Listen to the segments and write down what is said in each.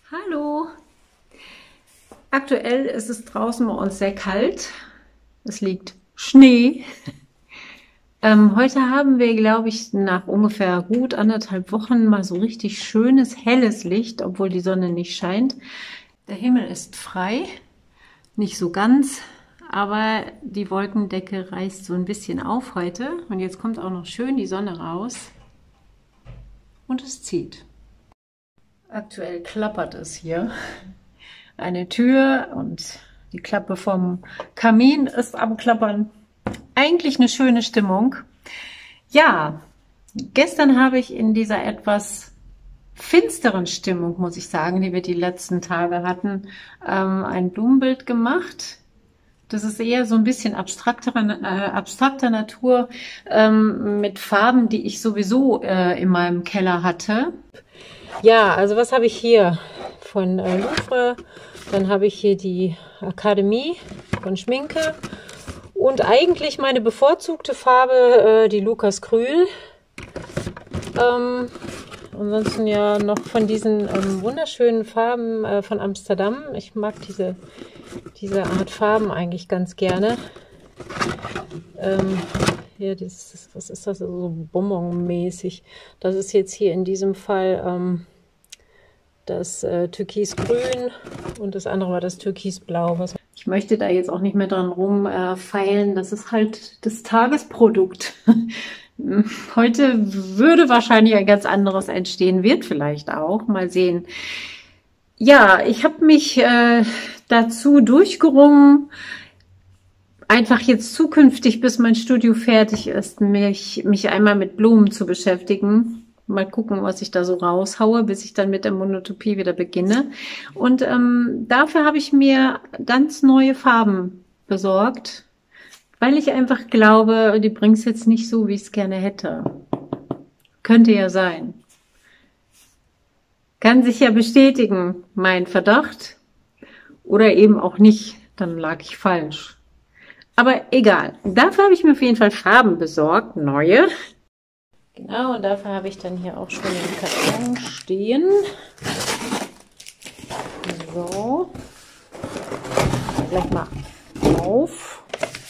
Hallo! Aktuell ist es draußen bei uns sehr kalt. Es liegt Schnee. Heute haben wir, glaube ich, nach ungefähr gut 1,5 Wochen mal so richtig schönes, helles Licht, obwohl die Sonne nicht scheint. Der Himmel ist frei, nicht so ganz, aber die Wolkendecke reißt so ein bisschen auf heute. Und jetzt kommt auch noch schön die Sonne raus und es zieht. Aktuell klappert es hier. Eine Tür und die Klappe vom Kamin ist am Klappern. Eigentlich eine schöne Stimmung. Ja, gestern habe ich in dieser etwas finsteren Stimmung, muss ich sagen, die wir die letzten Tage hatten, ein Blumenbild gemacht. Das ist eher so ein bisschen abstrakter Natur mit Farben, die ich sowieso in meinem Keller hatte. Ja, also was habe ich hier von Louvre? Dann habe ich hier die Akademie von Schminke und eigentlich meine bevorzugte Farbe, die Lucas Grühl. Ansonsten ja noch von diesen wunderschönen Farben von Amsterdam. Ich mag diese Art Farben eigentlich ganz gerne. Hier, was ist das? So Bonbon-mäßig. Das ist jetzt hier in diesem Fall das Türkisgrün und das andere war das Türkisblau. Ich möchte da jetzt auch nicht mehr dran rumfeilen. Das ist halt das Tagesprodukt. Heute würde wahrscheinlich ein ganz anderes entstehen, wird vielleicht auch. Mal sehen. Ja, ich habe mich dazu durchgerungen, einfach jetzt zukünftig, bis mein Studio fertig ist, mich einmal mit Blumen zu beschäftigen. Mal gucken, was ich da so raushaue, bis ich dann mit der Monotopie wieder beginne. Und dafür habe ich mir ganz neue Farben besorgt, weil ich einfach glaube, die bringt es jetzt nicht so, wie ich es gerne hätte. Könnte ja sein. Kann sich ja bestätigen, mein Verdacht. Oder eben auch nicht, dann lag ich falsch. Aber egal. Dafür habe ich mir auf jeden Fall Farben besorgt, neue. Genau, und dafür habe ich dann hier auch schon den Karton stehen. So. Gleich mal auf.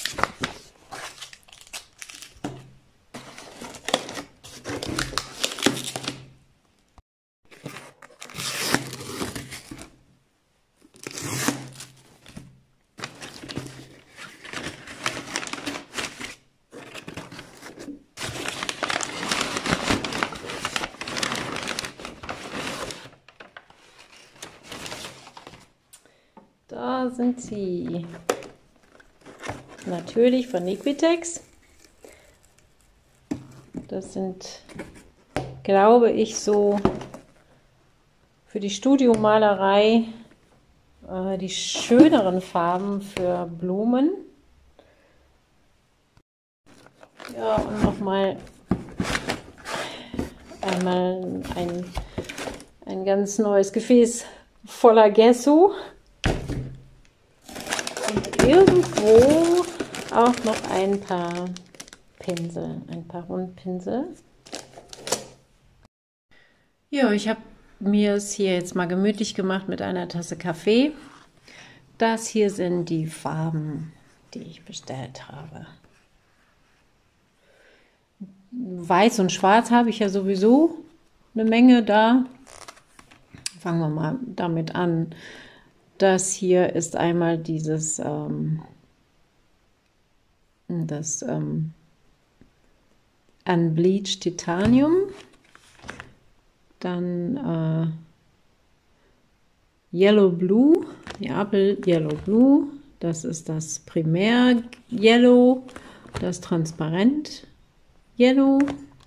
Da sind sie. Natürlich von Liquitex. Das sind, glaube ich, so für die Studiomalerei die schöneren Farben für Blumen. Ja, und nochmal einmal ein ganz neues Gefäß voller Gesso. Und irgendwo auch noch ein paar Pinsel, ein paar Rundpinsel. Ja, ich habe mir es hier jetzt mal gemütlich gemacht mit einer Tasse Kaffee. Das hier sind die Farben, die ich bestellt habe. Weiß und Schwarz habe ich ja sowieso eine Menge da. Fangen wir mal damit an. Das hier ist einmal dieses Unbleached Titanium, dann Yellow Blue, Neapel Yellow Blue, das ist das Primär Yellow, das Transparent Yellow,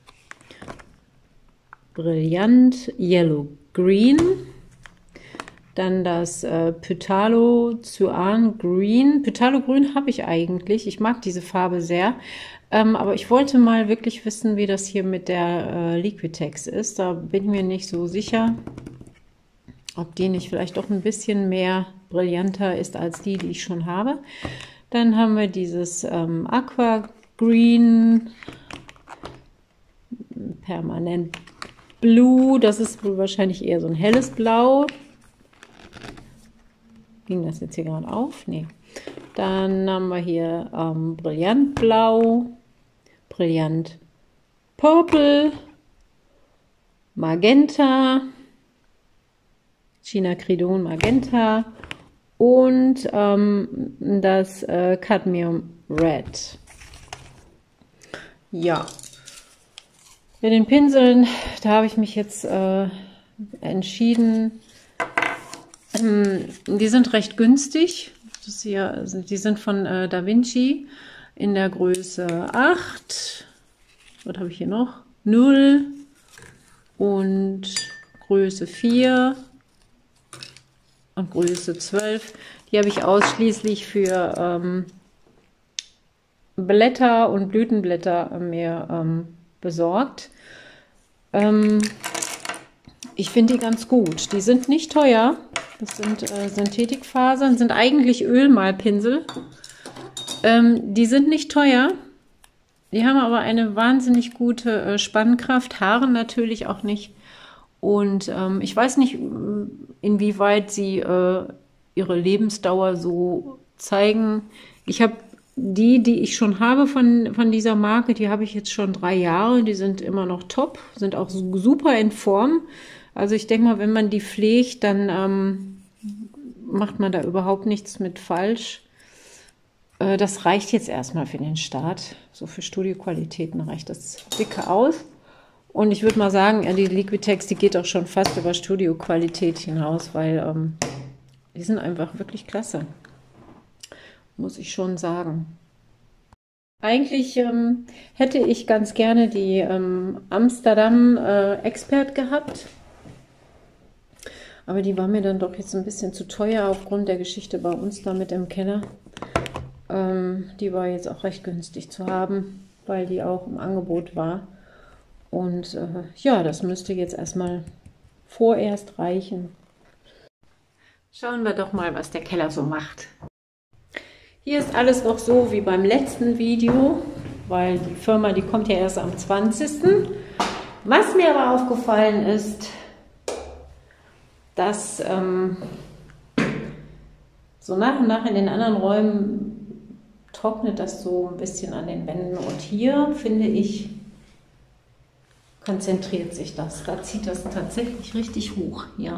Brillant Yellow Green, dann das Pythalo Cyan Green. Pythalo Grün habe ich eigentlich. Ich mag diese Farbe sehr. Aber ich wollte mal wirklich wissen, wie das hier mit der Liquitex ist. Da bin ich mir nicht so sicher, ob die nicht vielleicht doch ein bisschen mehr brillanter ist als die ich schon habe. Dann haben wir dieses Aqua Green, Permanent Blue. Das ist wohl wahrscheinlich eher so ein helles Blau. Ging das jetzt hier gerade auf? Nee. Dann haben wir hier Brillantblau, Brillant Purple, Magenta, Chinacridon Magenta und das Cadmium Red. Ja, bei den Pinseln, da habe ich mich jetzt entschieden, die sind recht günstig. Das hier, also die sind von Da Vinci in der Größe 8. Was habe ich hier noch? 0 und Größe 4 und Größe 12. Die habe ich ausschließlich für Blätter und Blütenblätter mir besorgt. Ich finde die ganz gut. Die sind nicht teuer. Das sind Synthetikfasern, sind eigentlich Ölmalpinsel. Die sind nicht teuer. Die haben aber eine wahnsinnig gute Spannkraft, Haare natürlich auch nicht. Und ich weiß nicht, inwieweit sie ihre Lebensdauer so zeigen. Ich habe die ich schon habe von dieser Marke, die habe ich jetzt schon 3 Jahre. Die sind immer noch top, sind auch super in Form. Also ich denke mal, wenn man die pflegt, dann macht man da überhaupt nichts mit falsch. Das reicht jetzt erstmal für den Start. So für Studioqualitäten reicht das dicke aus. Und ich würde mal sagen, die Liquitex, die geht auch schon fast über Studioqualität hinaus, weil die sind einfach wirklich klasse. Muss ich schon sagen. Eigentlich hätte ich ganz gerne die Amsterdam Expert gehabt. Aber die war mir dann doch jetzt ein bisschen zu teuer aufgrund der Geschichte bei uns da mit im Keller. Die war jetzt auch recht günstig zu haben, weil die auch im Angebot war. Und ja, das müsste jetzt erstmal vorerst reichen. Schauen wir doch mal, was der Keller so macht. Hier ist alles noch so wie beim letzten Video, weil die Firma, die kommt ja erst am 20. Was mir aber aufgefallen ist, dass so nach und nach in den anderen Räumen trocknet das so ein bisschen an den Wänden. Und hier, finde ich, konzentriert sich das. Da zieht das tatsächlich richtig hoch. Ja.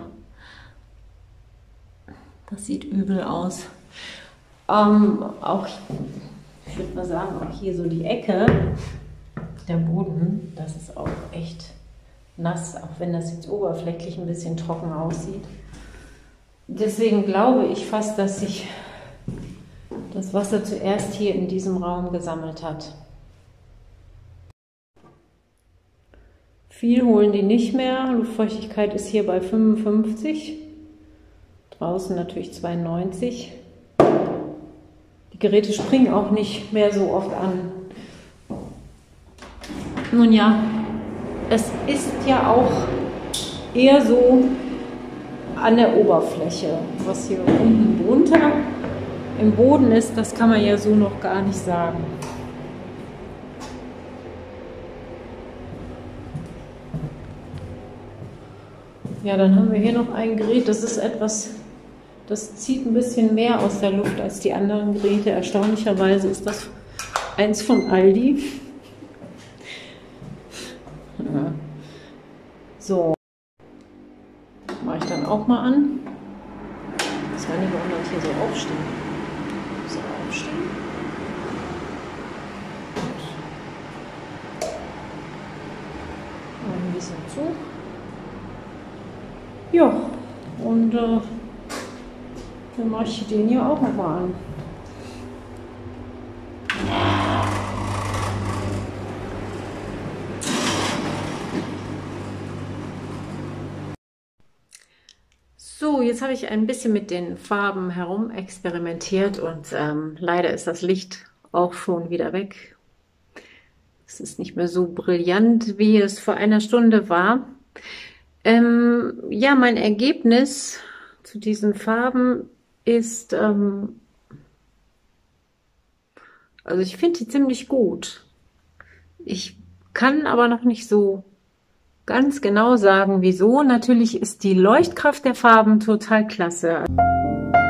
Das sieht übel aus. Auch, ich würde mal sagen, auch hier so die Ecke, der Boden, das ist auch echt nass, auch wenn das jetzt oberflächlich ein bisschen trocken aussieht. Deswegen glaube ich fast, dass sich das Wasser zuerst hier in diesem Raum gesammelt hat. Viel holen die nicht mehr. Luftfeuchtigkeit ist hier bei 55. Draußen natürlich 92. Die Geräte springen auch nicht mehr so oft an. Nun ja, es ist ja auch eher so an der Oberfläche, was hier unten drunter im Boden ist, das kann man ja so noch gar nicht sagen. Ja, dann haben wir hier noch ein Gerät, das ist etwas, das zieht ein bisschen mehr aus der Luft als die anderen Geräte. Erstaunlicherweise ist das eins von Aldi. Ja. So, mache ich dann auch mal an. Das war nicht, warum das hier so aufstehen. So aufstehen. Noch ein bisschen zu. Ja, und dann mache ich den hier auch noch mal an. So, jetzt habe ich ein bisschen mit den Farben herum experimentiert und leider ist das Licht auch schon wieder weg. Es ist nicht mehr so brillant, wie es vor einer Stunde war. Ja, mein Ergebnis zu diesen Farben ist, also ich finde die ziemlich gut. Ich kann aber noch nicht so ganz genau sagen, wieso. Natürlich ist die Leuchtkraft der Farben total klasse.